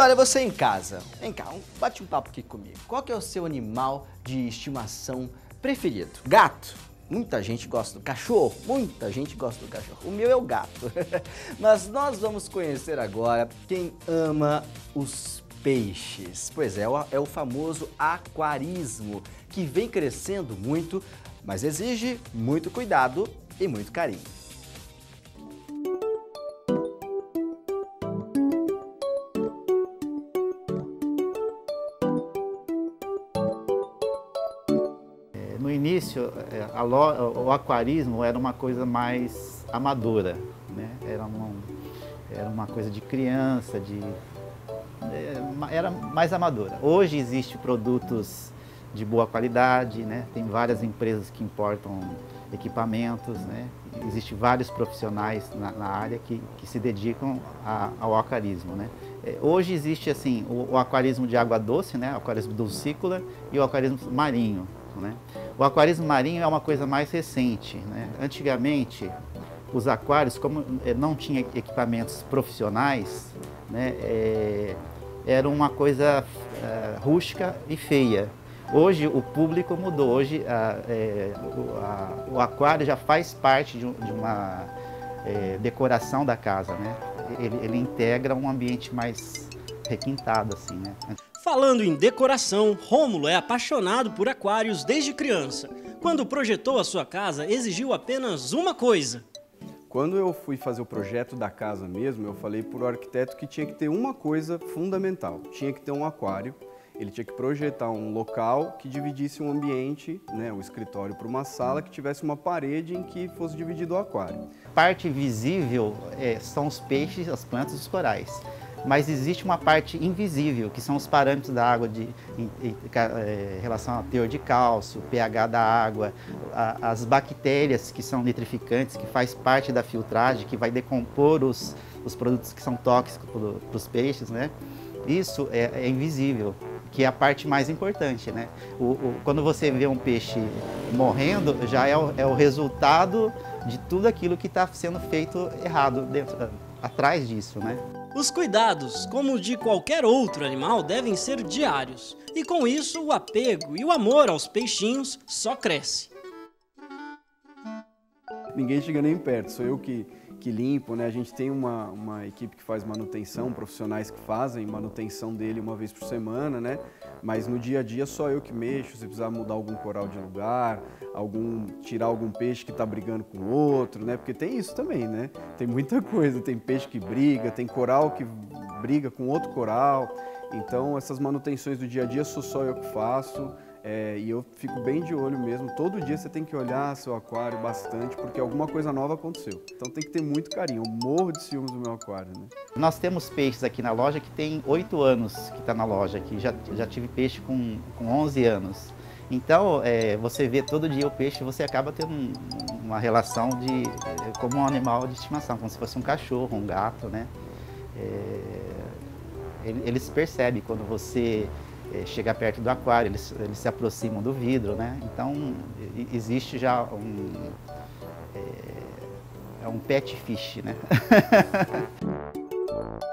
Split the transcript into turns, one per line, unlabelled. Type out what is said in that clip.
olha, você em casa, vem cá, bate um papo aqui comigo. Qual que é o seu animal de estimação preferido? Gato? Muita gente gosta do cachorro, muita gente gosta do cachorro. O meu é o gato. Mas nós vamos conhecer agora quem ama os peixes. Pois é, é o famoso aquarismo, que vem crescendo muito, mas exige muito cuidado e muito carinho.
No início, o aquarismo era uma coisa mais amadora, né? Era uma coisa de criança, era mais amadora. Hoje existem produtos de boa qualidade, né? Tem várias empresas que importam equipamentos, né? Existem vários profissionais na área que se dedicam ao aquarismo, né? Hoje existe assim, o aquarismo de água doce, né? O aquarismo dulcícola e o aquarismo marinho, né? O aquarismo marinho é uma coisa mais recente, né? Antigamente, os aquários, como não tinha equipamentos profissionais, né? Era uma coisa rústica e feia. Hoje o público mudou, hoje o aquário já faz parte de uma decoração da casa, né? Ele integra um ambiente mais requintado, assim, né?
Falando em decoração, Rômulo é apaixonado por aquários desde criança. Quando projetou a sua casa, exigiu apenas uma coisa.
Quando eu fui fazer o projeto da casa mesmo, eu falei para o arquiteto que tinha que ter uma coisa fundamental. Tinha que ter um aquário, ele tinha que projetar um local que dividisse um ambiente, né, um escritório para uma sala, que tivesse uma parede em que fosse dividido o aquário.
Parte visível são os peixes, as plantas e os corais. Mas existe uma parte invisível, que são os parâmetros da água em relação ao teor de cálcio, pH da água, as bactérias que são nitrificantes, que faz parte da filtragem, que vai decompor os produtos que são tóxicos para os peixes, né? Isso é invisível, que é a parte mais importante, né? Quando você vê um peixe morrendo, já é o resultado de tudo aquilo que está sendo feito errado atrás disso, né?
Os cuidados, como de qualquer outro animal, devem ser diários. E com isso, o apego e o amor aos peixinhos só cresce.
Ninguém chega nem perto, sou eu que limpo, né? A gente tem uma equipe que faz manutenção, profissionais que fazem manutenção dele uma vez por semana, né? Mas no dia a dia só eu que mexo, se precisar mudar algum coral de lugar, tirar algum peixe que está brigando com outro, né? Porque tem isso também, né? Tem muita coisa, tem peixe que briga, tem coral que briga com outro coral. Então essas manutenções do dia a dia sou só eu que faço. E eu fico bem de olho mesmo, todo dia você tem que olhar seu aquário bastante, porque alguma coisa nova aconteceu. Então tem que ter muito carinho, eu morro de ciúmes do meu aquário, né?
Nós temos peixes aqui na loja que tem 8 anos que está na loja, aqui já tive peixe com 11 anos. Então, você vê todo dia o peixe, você acaba tendo uma relação como um animal de estimação, como se fosse um cachorro, um gato, né? Eles percebem quando você chegar perto do aquário, eles se aproximam do vidro, né? Então, existe já um pet fish, né?